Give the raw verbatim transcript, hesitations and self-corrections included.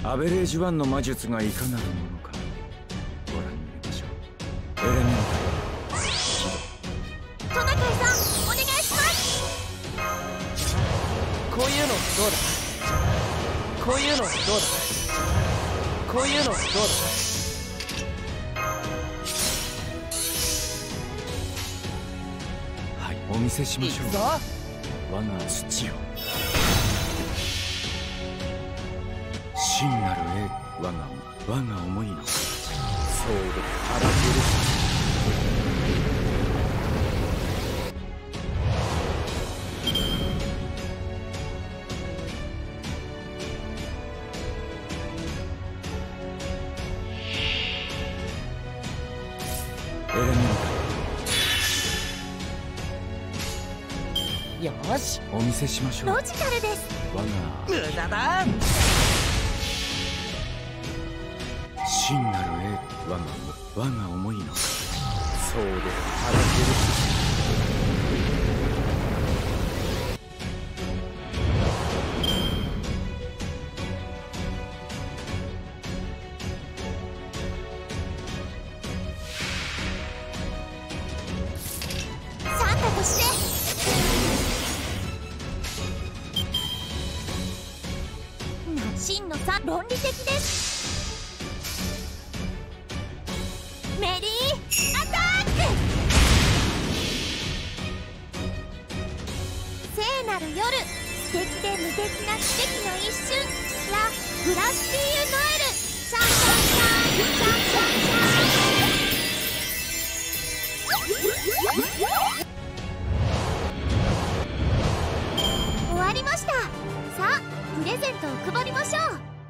アベレージワンの魔術がいかなるものかご覧に入れましょう。エレメンタルトナカイさんお願いします。 こういうのどうだ。こういうのどうだ。こういうのどうだ。 はい、お見せしましょう。 いくぞ。 我が土よ、真なる栄我が我が思いのそうで荒ぶる。エレメンよーし、 タルお見せしましょう。 ロジカルです。 我が無駄だ。 真なる栄我が我が思いのそうで荒ぶる。 サンタとして真のさ論理的です。メリーアタック。聖なる夜、素敵で無敵な奇跡の一瞬、ラ・グラスティーユ・ノエル。シャンシャンシャンシャンシャンシャン。終わりました。さあプレゼントを配りましょう。